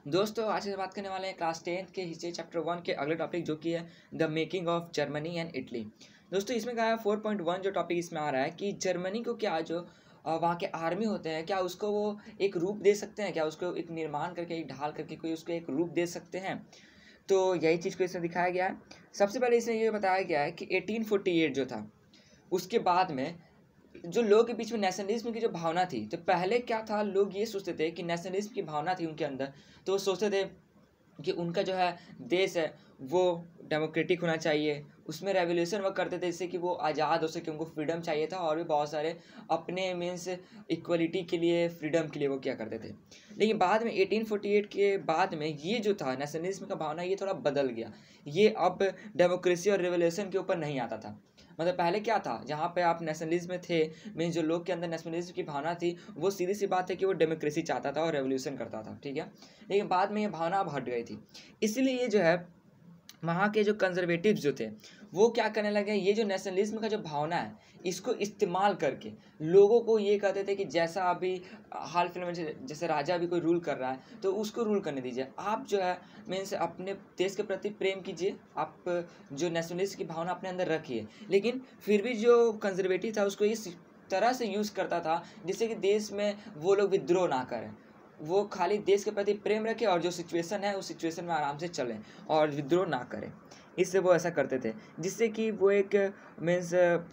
दोस्तों आज से बात करने वाले हैं क्लास 10th के हिस्से चैप्टर 1 के अगले टॉपिक जो कि है the making of Germany and Italy. दोस्तों इसमें कहा है 4.1 जो टॉपिक इसमें आ रहा है कि जर्मनी को क्या जो वहाँ के आर्मी होते हैं क्या उसको वो एक रूप दे सकते हैं, क्या उसको एक निर्माण करके एक ढाल करके कोई उसको एक रूप दे सकते हैं। तो यही चीज़ को इसमें दिखाया गया है। सबसे पहले इसमें ये बताया गया है कि 1848 जो था उसके बाद में जो लोगों के बीच में नेशनलिज्म की जो भावना थी, तो पहले क्या था, लोग ये सोचते थे कि नेशनलिज्म की भावना थी उनके अंदर, तो वो सोचते थे कि उनका जो है देश है वो डेमोक्रेटिक होना चाहिए। उसमें रेवोल्यूशन वर्क करते थे जिससे कि वो आज़ाद हो सके, उनको फ्रीडम चाहिए था और भी बहुत सारे अपने मीन्स इक्वलिटी के लिए, फ्रीडम के लिए वो क्या करते थे। लेकिन बाद में 1848 के बाद में ये जो था नेशनलिज्म का भावना ये थोड़ा बदल गया। ये अब डेमोक्रेसी और रेवोल्यूशन के ऊपर नहीं आता था। मतलब पहले क्या था, जहाँ पे आप नेशनलिज्म में थे, मीन्स जो लोग के अंदर नेशनलिज्म की भावना थी वो सीधी सी बात है कि वो डेमोक्रेसी चाहता था और रेवोल्यूशन करता था, ठीक है। लेकिन बाद में ये भावना अब हट गई थी। इसलिए ये जो है वहाँ के जो कंजर्वेटिव्स जो थे वो क्या करने लगे, ये जो नेशनलिज्म का जो भावना है इसको इस्तेमाल करके लोगों को ये कहते थे कि जैसा अभी हाल फिलहाल में जैसे राजा अभी कोई रूल कर रहा है तो उसको रूल करने दीजिए। आप जो है मीन्स अपने देश के प्रति प्रेम कीजिए, आप जो नेशनलिस्ट की भावना अपने अंदर रखिए। लेकिन फिर भी जो कंजर्वेटिव था उसको इस तरह से यूज़ करता था जिससे कि देश में वो लोग विद्रोह ना करें, वो खाली देश के प्रति प्रेम रखें और जो सिचुएशन है उस सिचुएशन में आराम से चलें और विद्रोह ना करें। इससे वो ऐसा करते थे जिससे कि वो एक मीन्स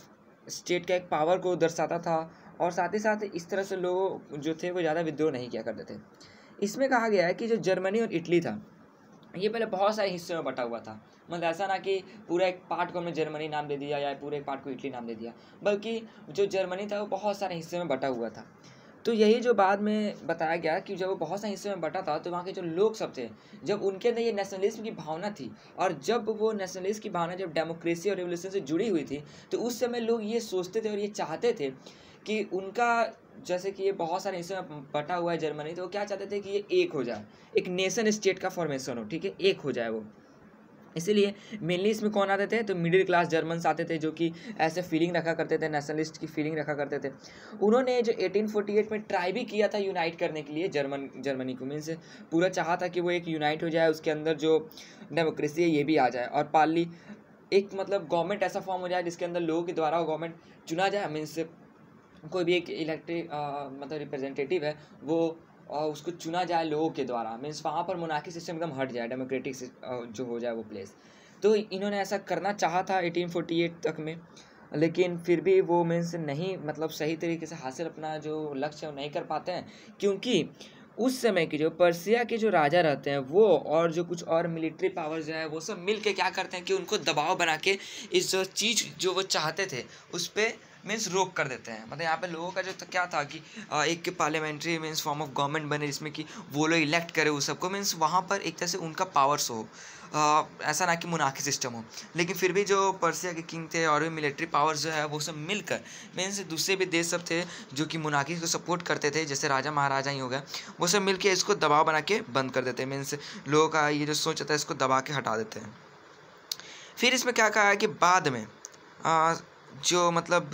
स्टेट का एक पावर को दर्शाता था और साथ ही साथ इस तरह से लोग जो थे वो ज़्यादा विद्रोह नहीं किया करते थे। इसमें कहा गया है कि जो जर्मनी और इटली था ये पहले बहुत सारे हिस्सों में बटा हुआ था। मतलब ऐसा ना कि पूरा एक पार्ट को हमने जर्मनी नाम दे दिया या पूरे एक पार्ट को इटली नाम दे दिया, बल्कि जो जर्मनी था वो बहुत सारे हिस्से में बटा हुआ था। तो यही जो बाद में बताया गया कि जब वो बहुत सारे हिस्से में बटा था तो वहाँ के जो लोग सब थे, जब उनके अंदर ये नेशनलिज्म की भावना थी और जब वो नेशनलिज्म की भावना जब डेमोक्रेसी और रेवोल्यूशन से जुड़ी हुई थी तो उस समय लोग ये सोचते थे और ये चाहते थे कि उनका जैसे कि ये बहुत सारे हिस्से में बटा हुआ है जर्मनी, तो वो क्या चाहते थे कि ये एक हो जाए, एक नेशन स्टेट का फॉर्मेशन हो, ठीक है, एक हो जाए वो। इसीलिए मेनली इसमें कौन आते थे, तो मिडिल क्लास जर्मन्स आते थे जो कि ऐसे फीलिंग रखा करते थे, नेशनलिस्ट की फीलिंग रखा करते थे। उन्होंने जो 1848 में ट्राई भी किया था यूनाइट करने के लिए जर्मनी को, मीन्स पूरा चाहा था कि वो एक यूनाइट हो जाए, उसके अंदर जो डेमोक्रेसी है ये भी आ जाए और पार्ली एक मतलब गवर्नमेंट ऐसा फॉर्म हो जाए जिसके अंदर लोगों के द्वारा वो गवर्नमेंट चुना जाए। मीन्स कोई भी एक इलेक्टेड मतलब रिप्रेजेंटेटिव है वो उसको चुना जाए लोगों के द्वारा, मीन्स वहाँ पर मोनार्की सिस्टम एकदम हट जाए, डेमोक्रेटिक जो हो जाए वो प्लेस। तो इन्होंने ऐसा करना चाहा था 1848 तक में, लेकिन फिर भी वो मीन्स नहीं मतलब सही तरीके से हासिल अपना जो लक्ष्य है वो नहीं कर पाते हैं, क्योंकि उस समय के जो पर्सिया के जो राजा रहते हैं वो और जो कुछ और मिलिट्री पावर जो है वो सब मिल के क्या करते हैं कि उनको दबाव बना के इस जो चीज़ जो वो चाहते थे उस पर मीन्स रोक कर देते हैं। मतलब यहाँ पे लोगों का जो क्या था कि एक parliamentary means form of government बने जिसमें कि वो लोग इलेक्ट करे उस सबको, मीन्स वहाँ पर एक तरह से उनका पावर्स हो, ऐसा ना कि मोनार्की सिस्टम हो। लेकिन फिर भी जो पर्सिया के किंग थे और भी मिलिट्री पावर्स जो है वो सब मिलकर मीन्स दूसरे भी देश सब थे जो कि मोनार्की को सपोर्ट करते थे, जैसे राजा महाराजा ही हो गए, वो सब मिलके इसको दबाव बना के बंद कर देते हैं। मीन्स लोगों का ये जो सोच था इसको दबा के हटा देते हैं। फिर इसमें क्या कहा है कि बाद में जो मतलब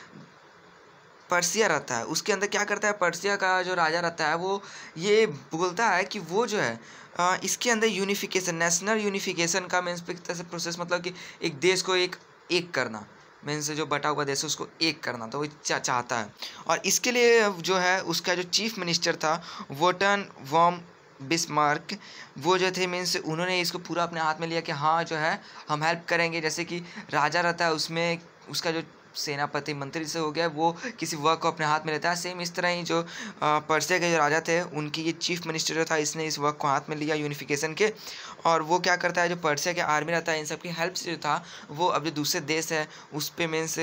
पर्सिया रहता है उसके अंदर क्या करता है, पर्सिया का जो राजा रहता है वो ये बोलता है कि वो जो है इसके अंदर यूनिफिकेशन, नेशनल यूनिफिकेशन का मीन्स एक तरह से प्रोसेस, मतलब कि एक देश को एक करना, मीन्स जो बटा हुआ देश है उसको एक करना, तो वो चाहता है। और इसके लिए जो है उसका जो चीफ मिनिस्टर था वोटन वॉम बिस्मार्क, वो जो थे मीन्स उन्होंने इसको पूरा अपने हाथ में लिया कि हाँ जो है हम हेल्प करेंगे। जैसे कि राजा रहता है उसमें उसका जो सेनापति मंत्री से हो गया वो किसी वर्क को अपने हाथ में लेता है, सेम इस तरह ही जो पर्सिया के जो राजा थे उनकी ये चीफ मिनिस्टर जो था इसने इस वर्क को हाथ में लिया यूनिफिकेशन के, और वो क्या करता है जो पर्सिया के आर्मी रहता है इन सब की हेल्प से जो था वो अब जो दूसरे देश है उस पर मीन्स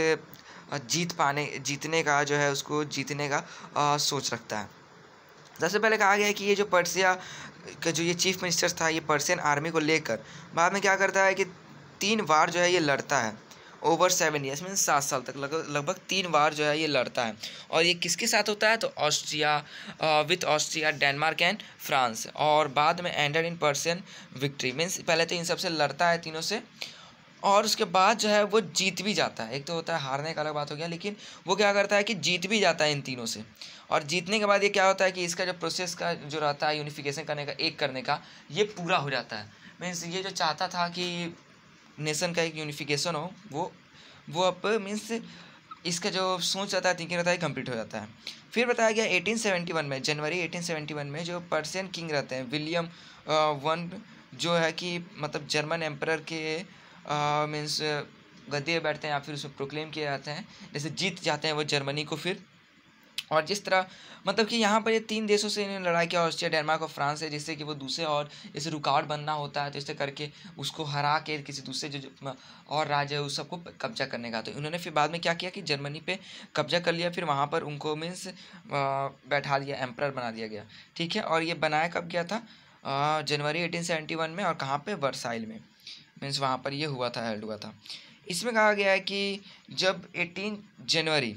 जीतने का जो है उसको जीतने का सोच रखता है। सबसे पहले कहा गया है कि ये जो पर्सिया का जो ये चीफ मिनिस्टर था ये पर्सियन आर्मी को लेकर बाद में क्या करता है कि 3 बार जो है ये लड़ता है, ओवर 7 ईयर्स मीन्स 7 साल तक लगभग 3 बार जो है ये लड़ता है। और ये किसके साथ होता है, तो Austria with Austria, Denmark and France, और बाद में ended in Prussian victory. Means पहले तो इन सबसे लड़ता है तीनों से और उसके बाद जो है वो जीत भी जाता है। एक तो होता है हारने का अलग बात हो गया, लेकिन वो क्या करता है कि जीत भी जाता है इन तीनों से। और जीतने के बाद ये क्या होता है कि इसका जो प्रोसेस का जो रहता है यूनिफिकेशन करने का, एक करने का, ये पूरा हो जाता है। मीन्स ये जो चाहता था कि नेशन का एक यूनिफिकेशन हो, वो अब मीन्स इसका जो सोच रहता है, थिंकिंग रहता है, कंप्लीट हो जाता है। फिर बताया गया 1871 में, जनवरी 1871 में जो पर्शियन किंग रहते हैं विलियम वन, जो है कि मतलब जर्मन एम्परर के मीन्स गद्दी पे बैठते हैं या फिर उसमें प्रोक्लेम किए जाते हैं, जैसे जीत जाते हैं वो जर्मनी को फिर। और जिस तरह मतलब कि यहाँ पर ये 3 देशों से इन्होंने लड़ाई किया, ऑस्ट्रिया, डेनमार्क और फ्रांस है, जिससे कि वो दूसरे और जैसे रुकावट बनना होता है तो इस करके उसको हरा के किसी दूसरे जो और राज्य है उस सबको कब्जा करने का। तो इन्होंने फिर बाद में क्या किया कि जर्मनी पे कब्जा कर लिया, फिर वहाँ पर उनको मीन्स बैठा दिया, एम्परर बना दिया गया। ठीक है, और ये बनाया कब गया था? जनवरी 1871 में। और कहाँ पे? वर्साइल में, मीन्स वहाँ पर ये हुआ था, हेल्ड हुआ था। इसमें कहा गया है कि जब 18 जनवरी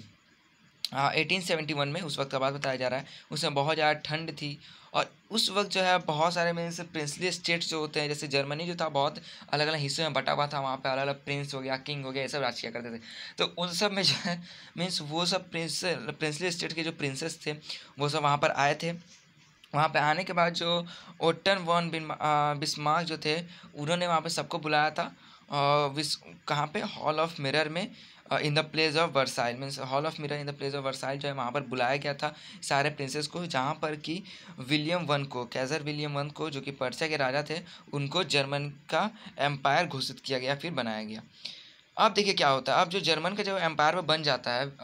1871 में, उस वक्त का बात बताया जा रहा है, उसमें बहुत ज़्यादा ठंड थी। और उस वक्त जो है बहुत सारे मीन्स प्रिंसली स्टेट्स जो होते हैं, जैसे जर्मनी जो था बहुत अलग अलग हिस्सों में बटा हुआ था, वहाँ पे अलग अलग प्रिंस हो गया, किंग हो गया, ये सब राज किया करते थे। तो उन सब में जो है मीन्स वो सब प्रिंसली स्टेट के जो प्रिंसेस थे वो सब वहाँ पर आए थे। वहाँ पे आने के बाद जो ओटन वॉन बिस्मार्क जो थे, उन्होंने वहाँ पे सबको बुलाया था कहाँ पे? हॉल ऑफ मिरर में, in the place of Versailles, means hall of mirror in the place of Versailles जो है वहाँ पर बुलाया गया था सारे प्रिंसेस को, जहाँ पर कि विलियम वन को, कैज़र विलियम वन को, जो कि पर्शिया के राजा थे, उनको जर्मन का एम्पायर घोषित किया गया, फिर बनाया गया। अब देखिए क्या होता है, अब जो जर्मन का जो एम्पायर वो बन जाता है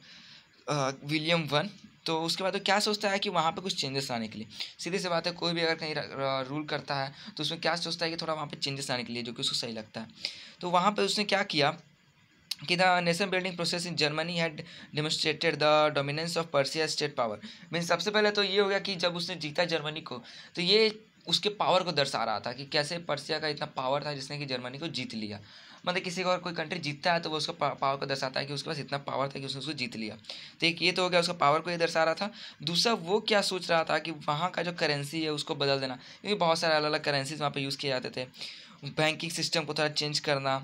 विलियम वन, तो उसके बाद वो क्या सोचता है कि वहाँ पे कुछ चेंजेस लाने के लिए, सीधी सी बात है, कोई भी अगर कहीं रूल करता है तो उसमें क्या सोचता है कि थोड़ा वहाँ पे चेंजेस लाने के लिए जो कि उसको सही लगता है। तो वहाँ पे उसने क्या किया कि the nation building process in Germany had demonstrated the dominance of Prussia state power. Means सबसे पहले तो ये हो गया कि जब उसने जीता जर्मनी को, तो ये उसके पावर को दर्शा रहा था कि कैसे पर्शिया का इतना पावर था जिसने कि जर्मनी को जीत लिया। मतलब किसी को और कोई कंट्री जीतता है तो वो उसका पावर को दर्शाता है कि उसके पास इतना पावर था कि उसने उसको जीत लिया। तो एक ये तो हो गया, उसका पावर को ये दर्शा रहा था। दूसरा वो क्या सोच रहा था कि वहाँ का जो करेंसी है उसको बदल देना, क्योंकि बहुत सारे अलग अलग करेंसीज वहाँ पे यूज़ किए जाते थे। बैंकिंग सिस्टम को थोड़ा चेंज करना,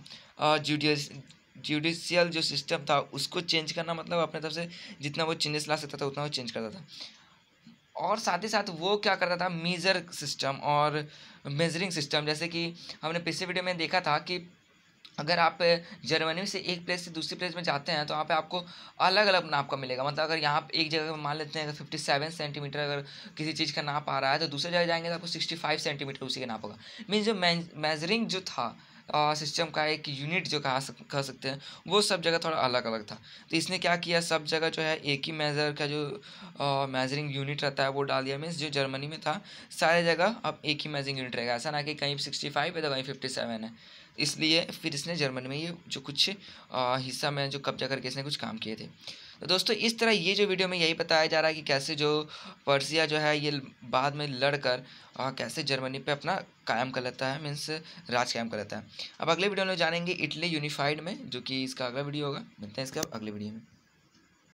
जुडिशियल जो सिस्टम था उसको चेंज करना, मतलब अपने तरफ से जितना वो चेंजेस ला सकता था उतना वो चेंज करता था। और साथ ही साथ वो क्या करता था, मेजर सिस्टम और मेजरिंग सिस्टम, जैसे कि हमने पिछले वीडियो में देखा था कि अगर आप जर्मनी से एक प्लेस से दूसरी प्लेस में जाते हैं तो वहाँ पे आपको अलग अलग नाप का मिलेगा। मतलब अगर यहाँ एक जगह पे मान लेते हैं अगर 57 सेंटीमीटर अगर किसी चीज़ का नाप आ रहा है, तो दूसरी जगह जाएंगे तो आपको 65 सेंटीमीटर उसी का नाप होगा। मीन्स जो मेजरिंग जो था सिस्टम का एक यूनिट जो कह सकते हैं, वो सब जगह थोड़ा अलग अलग था। तो इसने क्या किया, सब जगह जो है एक ही मेज़र का जो मेजरिंग यूनिट रहता है वो डाल दिया। मीन्स जो जर्मनी में था सारे जगह अब एक ही मेजरिंग यूनिट रहेगा, ऐसा ना कि कहीं 65 है तो कहीं 57 है। इसलिए फिर इसने जर्मनी में ये जो कुछ हिस्सा में जो कब्जा करके इसने कुछ काम किए थे। तो दोस्तों इस तरह ये जो वीडियो में यही बताया जा रहा है कि कैसे जो पर्शिया जो है ये बाद में लड़कर कैसे जर्मनी पे अपना कायम कर लेता है, मीन्स राज कायम कर लेता है। अब अगले वीडियो में जानेंगे इटली यूनिफाइड में, जो कि इसका अगला वीडियो होगा। मिलते हैं इसका अगले वीडियो में।